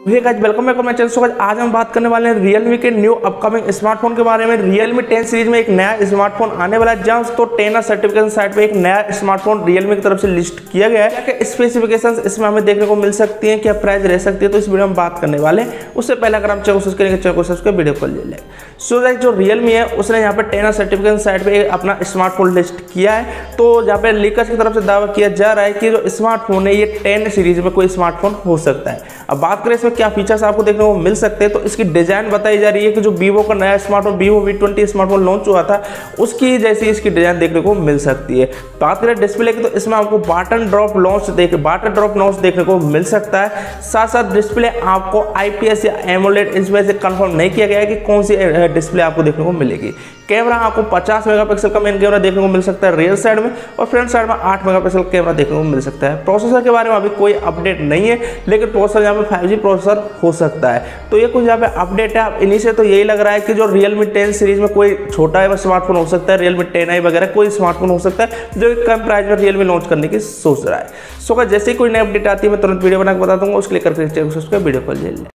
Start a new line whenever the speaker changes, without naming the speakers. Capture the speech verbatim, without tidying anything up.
Hey guys, welcome back to my channel. So guys, आज हम बात करने वाले हैं Realme के न्यू अपकमिंग स्मार्टफोन के बारे में। Realme टेन सीरीज में एक नया स्मार्टफोन आने वाला है। जहां तो टेन सर्टिफिकेशन साइट पे एक नया स्मार्टफोन Realme की तरफ से लिस्ट किया गया है। क्या स्पेसिफिकेशंस इसमें हमें देखने को मिल सकती हैं, क्या प्राइस रह सकती है, तो इस वीडियो में बात करने वाले हैं। उससे पहले अगर हम चैनल को सब्सक्राइब करेंगे, चैनल को सब्सक्राइब वीडियो को ले लें। सो गाइस, जो Realme है उसने यहाँ पे टेन सर्टिफिकेशन साइट पे अपना स्मार्टफोन लिस्ट किया है। तो जहाँ पे लीकर्स की तरफ से दावा किया जा रहा है कि जो स्मार्टफोन है ये टेन सीरीज में कोई स्मार्टफोन हो सकता है। अब बात करें इसमें क्या फीचर्स आपको देखने को मिल सकते हैं, तो इसकी डिजाइन बताई जा रही है कि जो वीवो का नया smartphone Vivo V twenty smartphone launch हुआ था उसकी जैसी इसकी डिजाइन देखने को मिल सकती है। बात करें डिस्प्ले की, तो इसमें आपको बटन ड्रॉप लॉन्च देख बटन ड्रॉप लॉन्च देखने को मिल सकता है। साथ साथ डिस्प्ले आपको आईपीएस या एमोलेड इसमें से कंफर्म नहीं किया गया है कि कौन सी डिस्प्ले आपको देखने को मिलेगी। कैमरा आपको पचास मेगापिक्सल का मेन कैमरा देखने को मिल सकता है रियर साइड में, और फ्रंट साइड में आठ मेगापिक्सल कैमरा देखने को मिल सकता है। प्रोसेसर के बारे में अभी कोई अपडेट नहीं है, लेकिन प्रोसेसर यहाँ पे फाइव जी प्रोसेसर हो सकता है। तो ये कुछ यहाँ पे अपडेट है। अब इन्हीं से तो यही लग रहा है कि जो Realme टेन सीरीज में कोई छोटा स्मार्टफोन हो सकता है, Realme टेन आई वगैरह कोई स्मार्टफोन हो सकता है जो कम प्राइस में Realme लॉन्च करने की सोच रहा है। सो जैसे ही कोई नई अपडेट आती है मैं तुरंत वीडियो बना के बता दूंगा। उसके लिए करके वीडियो को ले लें।